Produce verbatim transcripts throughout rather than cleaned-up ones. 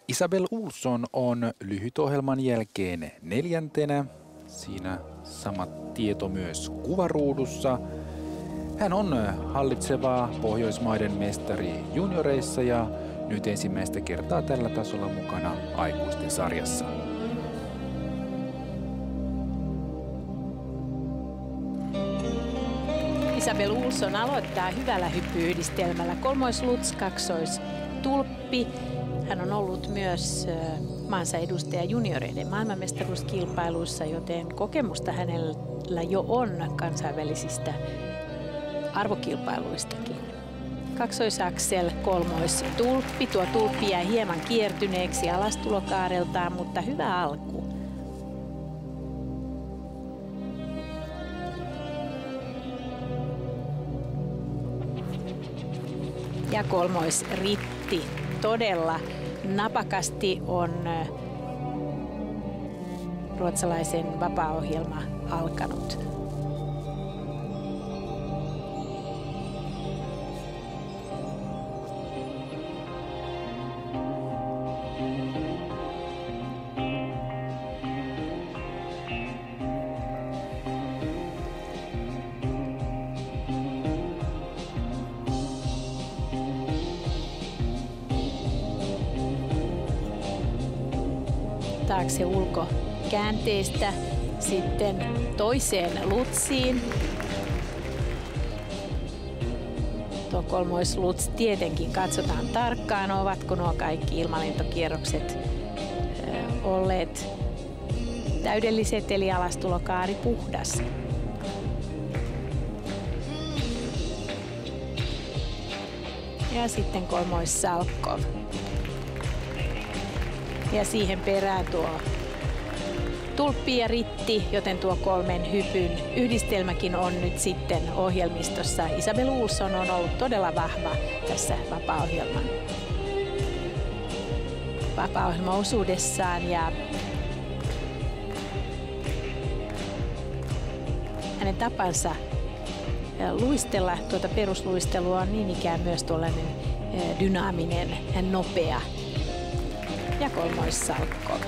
Isabelle Olsson on lyhytohjelman jälkeen neljäntenä. Siinä sama tieto myös kuvaruudussa. Hän on hallitseva Pohjoismaiden mestari junioreissa ja nyt ensimmäistä kertaa tällä tasolla mukana aikuisten sarjassa. Isabelle Olsson aloittaa hyvällä hyppy-yhdistelmällä kolmoisluts, kaksois tulppi. Hän on ollut myös maansa edustaja junioreiden maailmanmestaruuskilpailuissa, joten kokemusta hänellä jo on kansainvälisistä arvokilpailuistakin. Kaksoisaksel, kolmois tulppi. Tuo tulppi jää hieman kiertyneeksi alastulokaareltaan, mutta hyvä alku. Ja kolmois ritti. Todella napakasti on ruotsalaisen vapaa-ohjelma alkanut. Taakse ulkokäänteestä sitten toiseen lutsiin. Tuo kolmoisluts tietenkin katsotaan tarkkaan, ovatko nuo kaikki ilmalentokierrokset olleet täydelliset, eli alastulokaari puhdas. Ja sitten kolmois salchov. Ja siihen perään tuo tulppi ja ritti, joten tuo kolmen hypyn yhdistelmäkin on nyt sitten ohjelmistossa. Isabelle Olsson on ollut todella vahva tässä vapaa-ohjelman vapaa-ohjelmaosuudessaan ja hänen tapansa luistella tuota perusluistelua on niin ikään myös tuollainen dynaaminen ja nopea. Ja kolmois salchov.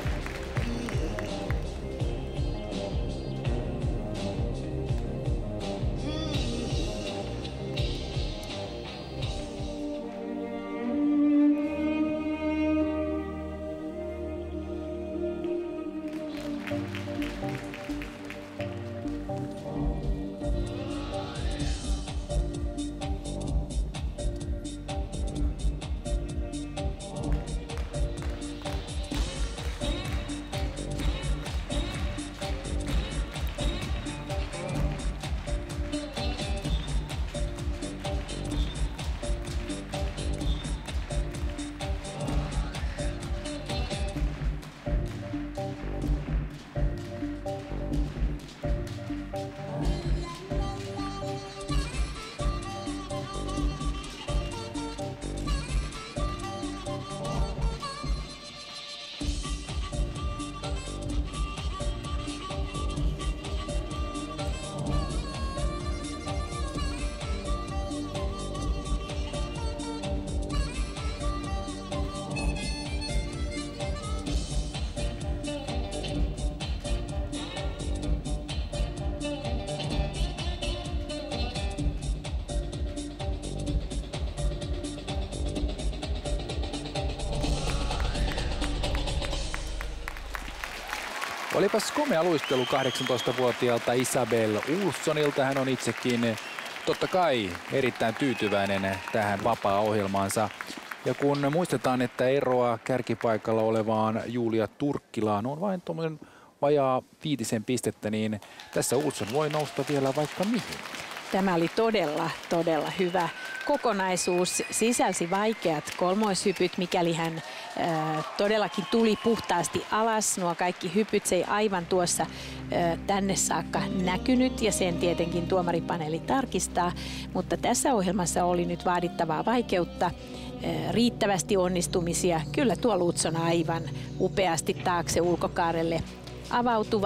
Olipas komea luistelu kahdeksantoistavuotiaalta Isabelle Olssonilta. Hän on itsekin totta kai erittäin tyytyväinen tähän vapaa-ohjelmaansa. Ja kun muistetaan, että eroa kärkipaikalla olevaan Juulia Turkkilaan on vain tuommoinen vajaa viitisen pistettä, niin tässä Olsson voi nousta vielä vaikka mihin. Tämä oli todella, todella hyvä kokonaisuus. Sisälsi vaikeat kolmoishypyt, mikäli hän äh, todellakin tuli puhtaasti alas. Nuo kaikki hypyt, se ei aivan tuossa äh, tänne saakka näkynyt ja sen tietenkin tuomaripaneeli tarkistaa. Mutta tässä ohjelmassa oli nyt vaadittavaa vaikeutta, äh, riittävästi onnistumisia. Kyllä tuo Olsson aivan upeasti taakse ulkokaarelle avautuva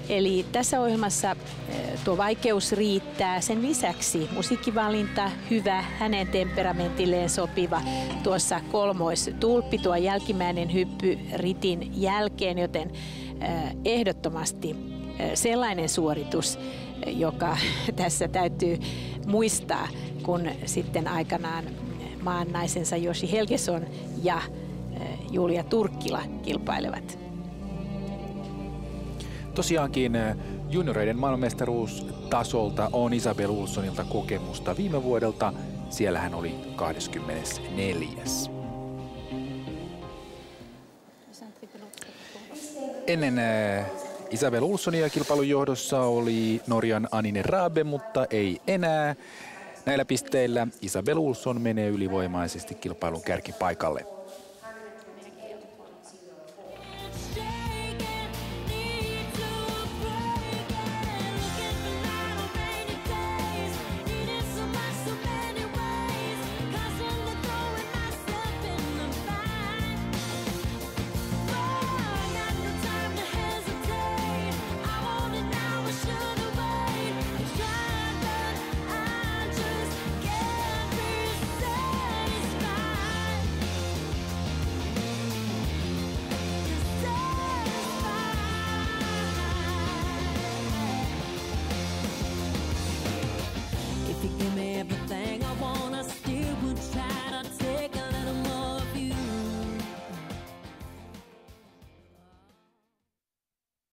Eli tässä ohjelmassa tuo vaikeus riittää. Sen lisäksi musiikkivalinta hyvä, hänen temperamentilleen sopiva. Tuossa kolmoistulppi, tuo jälkimmäinen hyppy ritin jälkeen, joten ehdottomasti sellainen suoritus, joka tässä täytyy muistaa, kun sitten aikanaan maan naisensa Joshi Helgesson ja Juulia Turkkila kilpailevat. Tosiaankin junioreiden maailmanmestaruustasolta on Isabelle Olssonilta kokemusta viime vuodelta. Siellä hän oli kaksikymmentäneljäs. Ennen Isabelle Olssonia kilpailun johdossa oli Norjan Anine Rabe, mutta ei enää. Näillä pisteillä Isabelle Olsson menee ylivoimaisesti kilpailun kärkipaikalle.